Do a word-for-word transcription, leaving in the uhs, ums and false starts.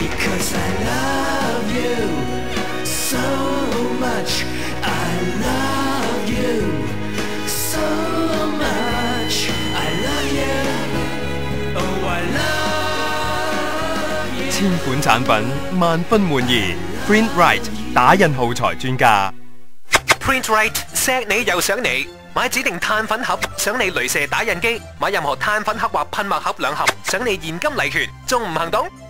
Because I love you so much. I love you so much. I love you. Oh, I love you. 千款產品，萬分滿意。PrintRite 打印耗材專家。 PrintRite 錫你又想你，買指定碳粉盒想你鐳射打印機，買任何碳粉盒或噴墨盒兩盒想你現金禮券，仲唔行動？